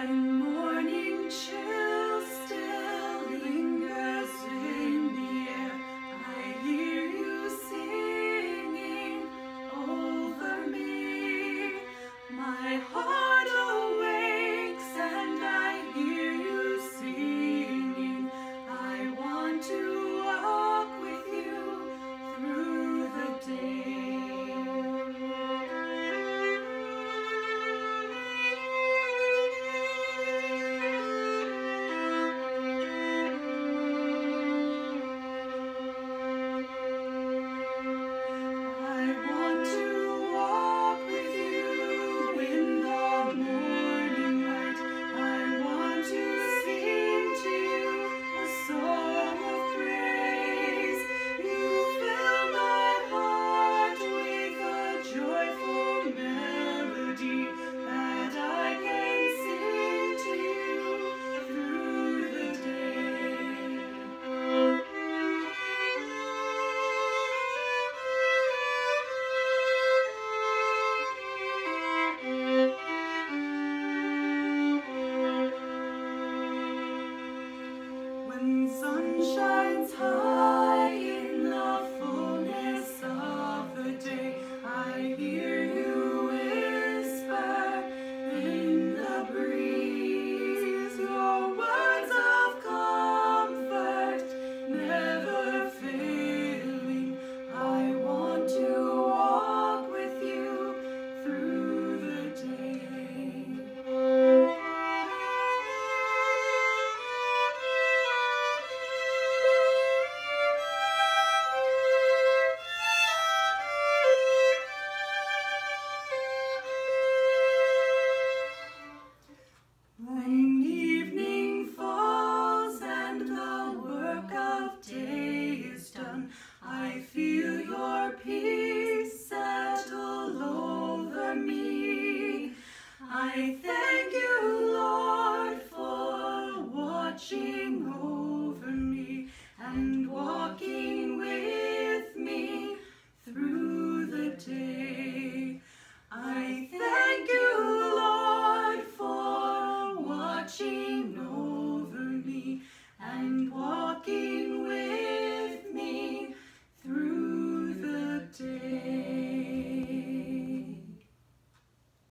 And morning chill still lingers in the air. I hear you singing over me. My heart awakes and I hear you singing. I want to walk with you through the day. When sun shines high in the fullness of the day, I hear you whisper in the breeze, your words of comfort never failing. I want to walk with you through the day. When evening falls and the work of day is done, I feel your peace settle over me. I